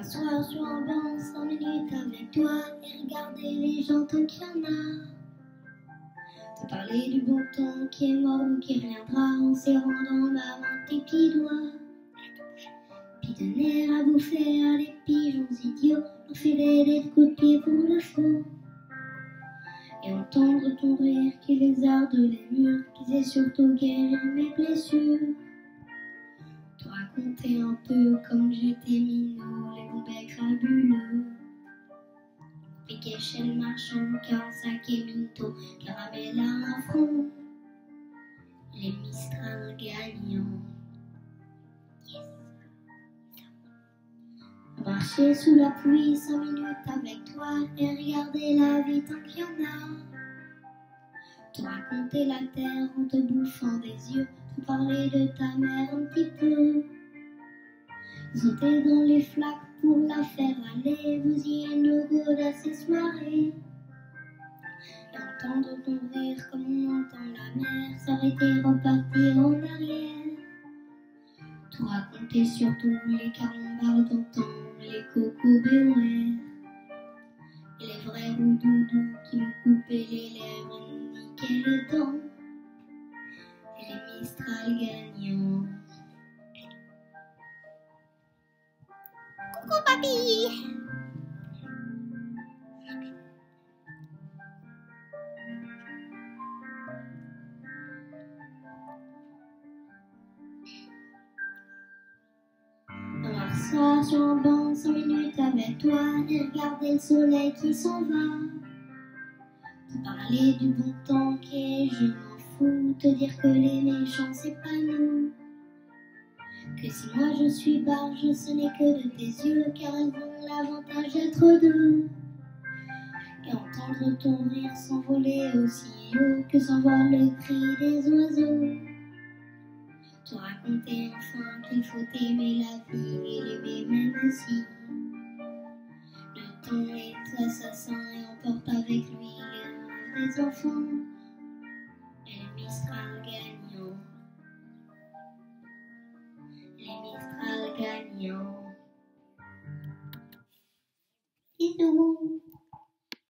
m'asseoir sur un banc 5 minutes avec toi et regarder les gens tant qu'il y en a. Te parler du bon temps qui est mort ou qui reviendra en serrant dans ma main tes petits doigts. Puis donner à bouffer à des pigeons idiots, leur filer des coups de pied pour le faux. Et entendre ton rire qui lézarde les murs, qui sait surtout guérir mes blessures. Te raconter un peu comme j'étais minot, les bons becs crabuleux. Piquet chez le marchand, car sac et minto, caramel à un front. Les Mistral gagnants. Yes. Marcher sous la pluie 5 minutes avec toi et regarder la vie tant qu'il y en a. Te raconter la terre en te bouffant des yeux, te parler de ta mère un petit peu. Sauter dans les flaques pour la faire aller, bousiller nos godasses et se marrer. Et entendre ton rire comme on entend la mer, s'arrêter, repartir en arrière. Te raconter surtout les carambars d'antan, les cocos béouères. Et les vrais roudoudous qui nous coupaient les lèvres et nous niquaient les dents. Et les Mistral gagnants. Coucou papy! On va s'asseoir sur un banc 5 minutes avec toi et regarder le soleil qui s'en va. Te parler du bon temps qui est je m'en fous, te dire que les méchants c'est pas nous. Que si moi je suis barge, ce n'est que de tes yeux, car elles ont l'avantage d'être deux. Et entendre ton rire s'envoler aussi haut que s'envole le cri des oiseaux. Te raconter enfin qu'il faut aimer la vie et l'aimer même aussi. Le temps est assassin et emporte avec lui les rêves des enfants.